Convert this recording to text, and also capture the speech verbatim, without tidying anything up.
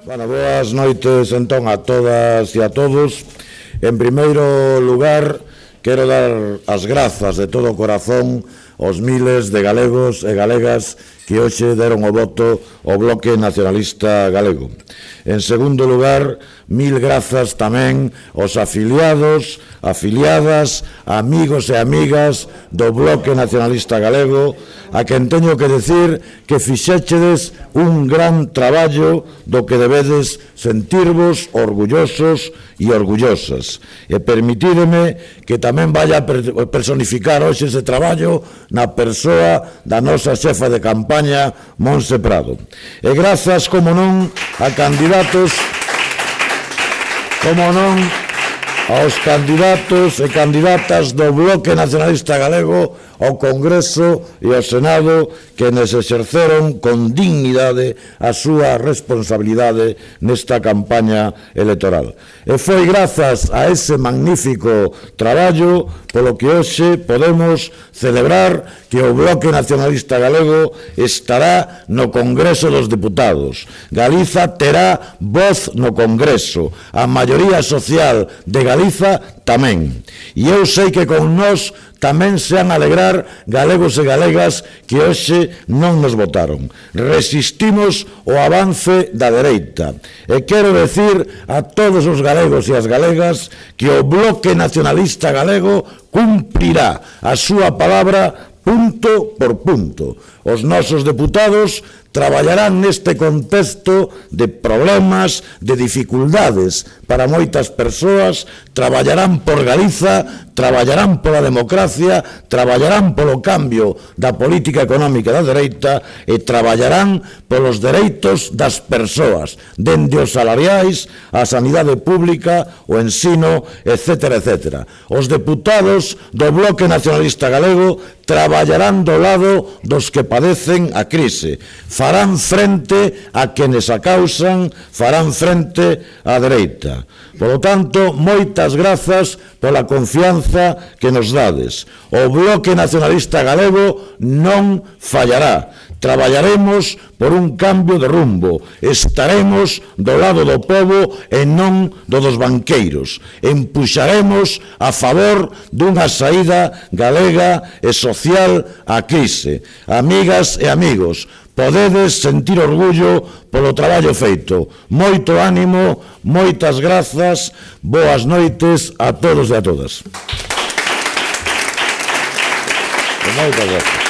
Bueno, boas noites entón a todas e a todos. En primeiro lugar, quero dar as grazas de todo o corazón aos miles de galegos e galegas que hoxe deron o voto ao Bloque Nacionalista Galego. En segundo lugar, mil grazas tamén aos afiliados, afiliadas, amigos e amigas do Bloque Nacionalista Galego, a quen teño que decir que fixéchedes un gran traballo do que debedes sentirvos orgullosos e orgullosas. E permitídeme que tamén vaya a personificar hoxe ese traballo na persoa da nosa xefa de campaña, Montse Prado. E grazas, como non, a candidatos, como non, aos candidatos e candidatas do Bloque Nacionalista Galego ao Congreso e ao Senado que nos exerceron con dignidade a súa responsabilidade nesta campaña electoral. E foi grazas a ese magnífico traballo polo que hoxe podemos celebrar que o Bloque Nacionalista Galego estará no Congreso dos Deputados. Galiza terá voz no Congreso, a maioría social de Galiza tamén. E eu sei que con nós tamén se han alegrar galegos e galegas que hoxe non nos votaron. Resistimos o avance da dereita. E quero decir a todos os galegos e as galegas que o Bloque Nacionalista Galego cumprirá a súa palabra punto por punto. Os nosos deputados traballarán neste contexto de problemas, de dificultades para moitas persoas, traballarán por Galiza, traballarán pola democracia, traballarán polo cambio da política económica da dereita e traballarán polos dereitos das persoas, dende os salariais, a sanidade pública, o ensino, etcétera, etcétera. Os deputados do Bloque Nacionalista Galego traballarán do lado dos que padecen a crise, farán frente a quenes a causan, farán frente á dereita. Por lo tanto, moitas grazas pola confianza que nos dades. O Bloque Nacionalista Galego non fallará. Traballaremos por un cambio de rumbo. Estaremos do lado do pobo e non do dos banqueiros. Empuxaremos a favor dunha saída galega e social á crise. Amigas e amigos, podedes sentir orgullo polo traballo feito. Moito ánimo, moitas grazas, boas noites a todos e a todas. Moitas grazas.